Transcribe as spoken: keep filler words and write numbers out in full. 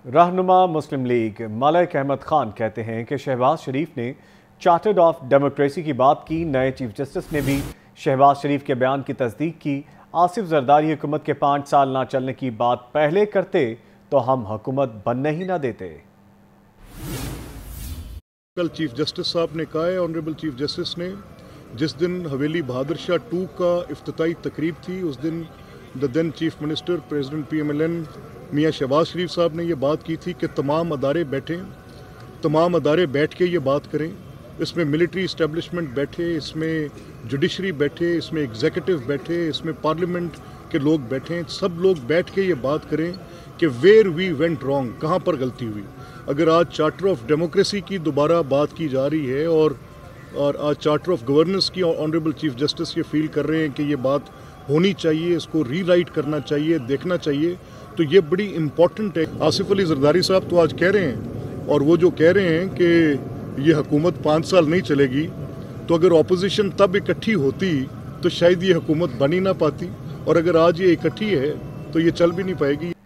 रहनुमा मुस्लिम लीग मलिक अहमद खान कहते हैं कि शहबाज शरीफ ने चार्टर्ड ऑफ डेमोक्रेसी की बात की। नए चीफ जस्टिस ने भी शहबाज शरीफ के बयान की तस्दीक की। आसिफ जरदारी हुकूमत के पाँच साल ना चलने की बात पहले करते तो हम हुकूमत बनने ही ना देते। कल चीफ जस्टिस साहब ने कहा है, ऑनरेबल चीफ जस्टिस ने, जिस दिन हवेली बहादुर शाह टू का इफ्तिताई तकरीब थी, उस दिन the then chief minister president P M L N Mian Shahbaz शरीफ साहब ने ये बात की थी कि तमाम अदारे बैठें, तमाम अदारे बैठ के ये बात करें। इसमें मिलिट्री इस्टेब्लिशमेंट बैठे, इसमें जुडिशरी बैठे, इसमें एग्जीक्यूटिव बैठे, इसमें पार्लियामेंट के लोग बैठे, सब लोग बैठ के ये बात करें कि वेयर वी वेंट रॉन्ग, कहाँ पर गलती हुई। अगर आज चार्टर ऑफ डेमोक्रेसी की दोबारा बात की जा रही है और और आज चार्टर ऑफ गवर्नेंस की ऑनरेबल चीफ जस्टिस ये फील कर रहे हैं कि ये बात होनी चाहिए, इसको रीराइट करना चाहिए, देखना चाहिए, तो ये बड़ी इम्पॉर्टेंट है। आसिफ अली जरदारी साहब तो आज कह रहे हैं, और वो जो कह रहे हैं कि ये हुकूमत पाँच साल नहीं चलेगी, तो अगर अपोजिशन तब इकट्ठी होती तो शायद ये हुकूमत बन ही ना पाती, और अगर आज ये इकट्ठी है तो ये चल भी नहीं पाएगी।